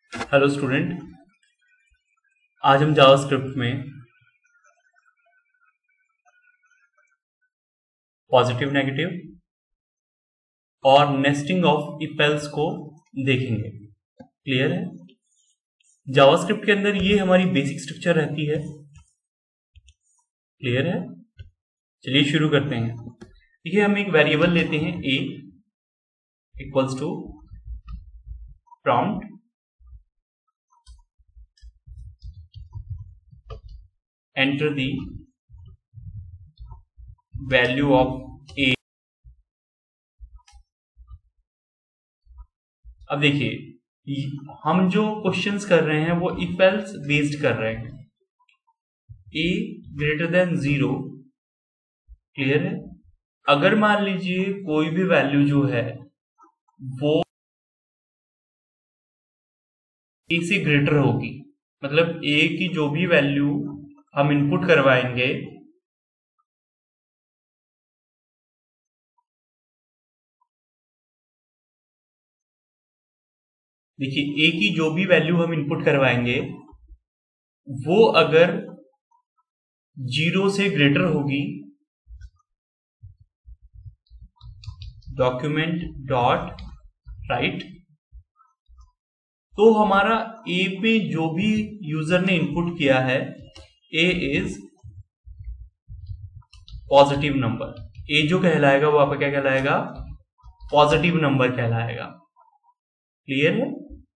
Hello student, आज हम JavaScript में पॉजिटिव नेगेटिव और नेस्टिंग ऑफ इफ एल्स को देखेंगे। क्लियर है? जावास्क्रिप्ट के अंदर ये हमारी बेसिक स्ट्रक्चर रहती है। क्लियर है? चलिए शुरू करते हैं। देखिए, हम एक वेरिएबल लेते हैं a equals to prompt enter the value of a। अब देखिए, हम जो क्वेश्चंस कर रहे हैं वो इफ एल्स बेस्ड कर रहे हैं। a greater then 0। क्लियर है? अगर मान लीजिए कोई भी वैल्यू जो है वो a से ग्रेटर होगी, मतलब a की जो भी वैल्यू हम इनपुट करवाएंगे देखिए, a की जो भी वैल्यू हम इनपुट करवाएंगे वो अगर 0 से ग्रेटर होगी, डॉक्यूमेंट डॉट राइट, तो हमारा a पे जो भी यूजर ने इनपुट किया है a is positive number. a जो कहलाएगा वो आपका क्या कहलाएगा? पॉजिटिव नंबर कहलाएगा। क्लियर है?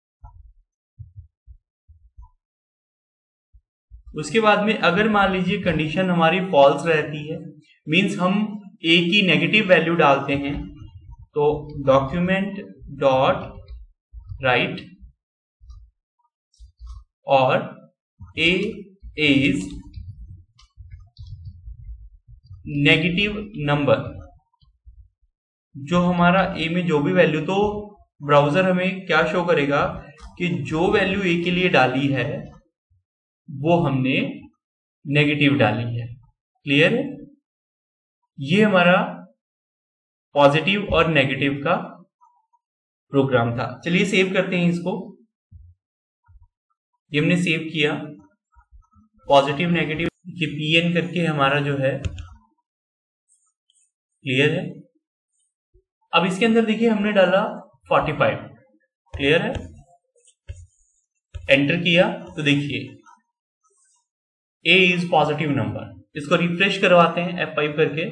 उसके बाद में अगर मान लीजिए कंडीशन हमारी फॉल्स रहती है, मींस हम a की नेगेटिव वैल्यू डालते हैं, तो डॉक्यूमेंट डॉट राइट और a इज नेगेटिव नंबर। जो हमारा a में जो भी वैल्यू, तो ब्राउजर हमें क्या शो करेगा कि जो वैल्यू a के लिए डाली है वो हमने नेगेटिव डाली है। क्लियर है? ये हमारा पॉजिटिव और नेगेटिव का प्रोग्राम था। चलिए सेव करते हैं इसको। ये हमने सेव किया, पॉजिटिव नेगेटिव कि pn करके हमारा जो है। क्लियर है? अब इसके अंदर देखिए हमने डाला 45। क्लियर है? एंटर किया तो देखिए a इज पॉजिटिव नंबर। इसको रिफ्रेश करवाते हैं F5 करके,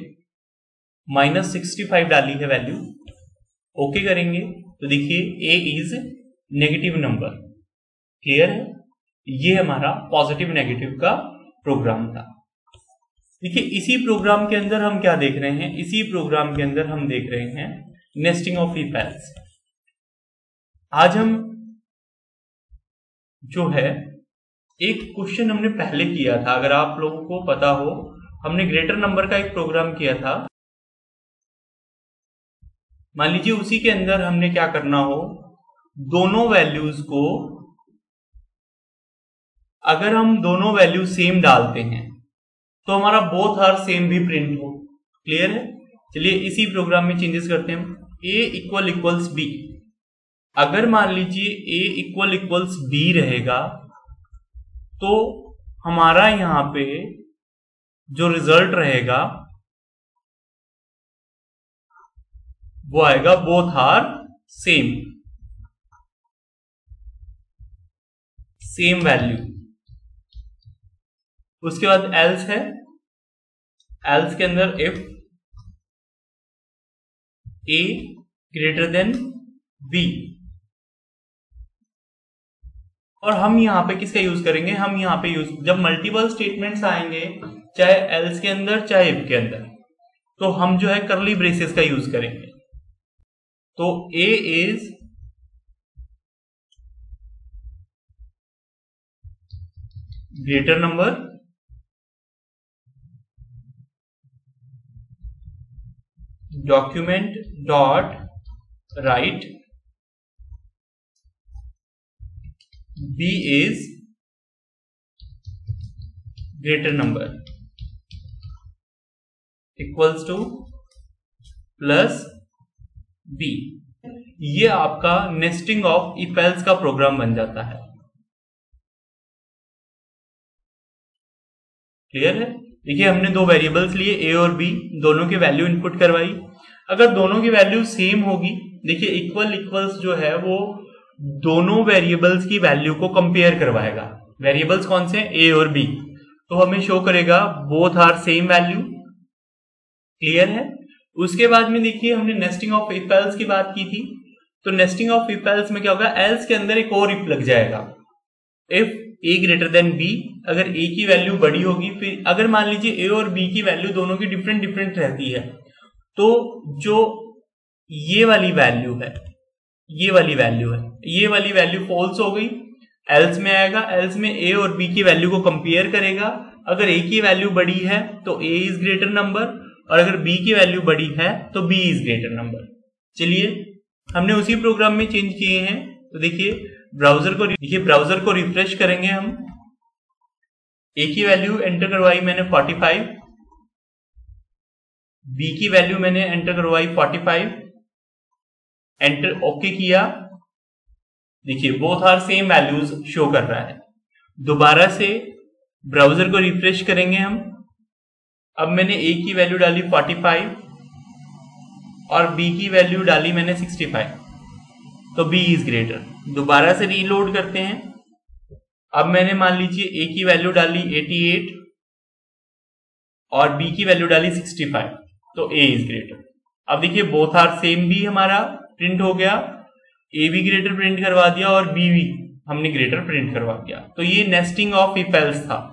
-65 डाली है वैल्यू। ओके करेंगे तो देखिए a is negative number. Clear है? ये हमारा पॉजिटिव नेगेटिव का प्रोग्राम था। देखिए, इसी प्रोग्राम के अंदर हम क्या देख रहे हैं? इसी प्रोग्राम के अंदर हम देख रहे हैं नेस्टिंग ऑफ इफ एल्स। आज हम जो है एक क्वेश्चन हमने पहले किया था, अगर आप लोगों को पता हो, हमने ग्रेटर नंबर का एक प्रोग्राम किया था। मान लीजिए उसी के अंदर हमने क्या करना हो, दोनों वैल्यूज को, अगर हम दोनों वैल्यू सेम डालते हैं तो हमारा बोथ आर सेम भी प्रिंट हो। क्लियर है? चलिए इसी प्रोग्राम में चेंजेस करते हैं। a equal equals b। अगर मान लीजिए a इक्वल इक्वल्स b रहेगा तो हमारा यहां पे जो रिजल्ट रहेगा वो आएगा both are same, same value. उसके बाद एल्स है। एल्स के अंदर if a greater than b, और हम यहां पे किसका यूज करेंगे? हम यहां पे यूज, जब मल्टीपल स्टेटमेंट्स आएंगे चाहे एल्स के अंदर चाहे इफ के अंदर, तो हम जो है कर्ली ब्रेसेस का यूज करेंगे। तो a is greater number, document dot write b is greater number equals to plus b। ये आपका नेस्टिंग ऑफ इफ एल्स का प्रोग्राम बन जाता है। क्लियर है? देखिए हमने दो वेरिएबल्स लिए ए और बी, दोनों की वैल्यू इनपुट करवाई। अगर दोनों की वैल्यू सेम होगी, देखिए इक्वल इक्वल्स जो है वो दोनों वेरिएबल्स की वैल्यू को कंपेयर करवाएगा। वेरिएबल्स कौन से हैं? ए और बी। तो हमें शो करेगा both are same value. Clear है? उसके बाद में देखिए हमने नेस्टिंग ऑफ इफ एल्स की बात की थी, तो नेस्टिंग ऑफ इफ एल्स में क्या होगा, एल्स के अंदर एक और इफ लग जाएगा। If a greater than b, अगर ए की वैल्यू बड़ी होगी, फिर अगर मान लीजिए ए और बी की वैल्यू दोनों की डिफरेंट डिफरेंट रहती है, तो जो ये वाली वैल्यू है, ये वाली वैल्यू फॉल्स हो गई, एल्स में आएगा। एल्स में ए और बी की वैल्यू को कंपेयर करेगा। अगर ए की वैल्यू बड़ी है तो ए इज ग्रेटर नंबर, और अगर बी की वैल्यू बड़ी है तो बी इज ग्रेटर नंबर। चलिए हमने उसी प्रोग्राम में चेंज किए हैं। तो देखिए ब्राउजर को रिफ्रेश करेंगे हम। ए की वैल्यू एंटर करवाई मैंने 45, बी की वैल्यू मैंने एंटर करवाई 45, एंटर ओके किया। देखिए both are same values show कर रहा है। दोबारा से ब्राउजर को रिफ्रेश करेंगे हम। अब मैंने ए की वैल्यू डाली 45 और बी की वैल्यू डाली मैंने 65, तो बी इज ग्रेटर। दोबारा से रीलोड करते हैं। अब मैंने मान लीजिए ए की वैल्यू डाली 88 और बी की वैल्यू डाली 65, तो ए इज ग्रेटर। अब देखिए बोथ आर सेम भी हमारा प्रिंट हो गया, ए भी ग्रेटर प्रिंट करवा दिया और बी भी हमने ग्रेटर प्रिंट करवा दिया। तो ये नेस्टिंग ऑफ इफ एल्स था।